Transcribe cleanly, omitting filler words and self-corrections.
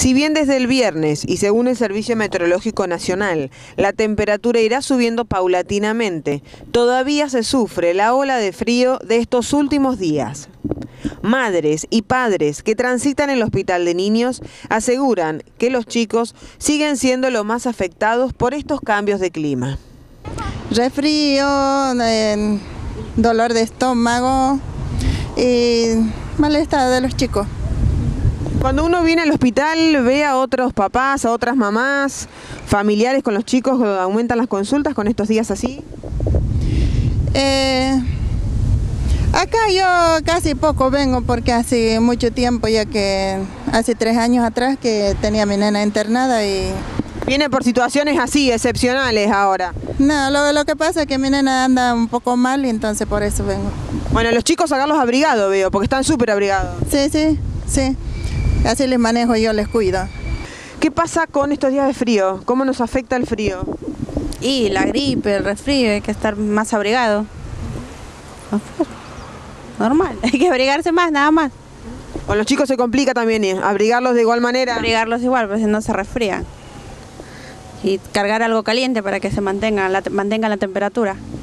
Si bien desde el viernes, y según el Servicio Meteorológico Nacional, la temperatura irá subiendo paulatinamente, todavía se sufre la ola de frío de estos últimos días. Madres y padres que transitan el hospital de niños aseguran que los chicos siguen siendo los más afectados por estos cambios de clima. Resfrío, dolor de estómago y malestar de los chicos. Cuando uno viene al hospital, ve a otros papás, a otras mamás, familiares con los chicos, ¿aumentan las consultas con estos días así? Acá yo casi poco vengo porque hace mucho tiempo, ya que hace 3 años atrás que tenía a mi nena internada y... Viene por situaciones así, excepcionales ahora. No, lo que pasa es que mi nena anda un poco mal y entonces por eso vengo. Bueno, los chicos sacarlos abrigados veo, porque están súper abrigados. Sí. Así les manejo yo, les cuido. ¿Qué pasa con estos días de frío? ¿Cómo nos afecta el frío? Y la gripe, el resfrío, hay que estar más abrigado. Normal, hay que abrigarse más, nada más. Con los chicos se complica también, abrigarlos de igual manera. Abrigarlos igual, pues si no se resfrían. Y cargar algo caliente para que se mantenga la temperatura.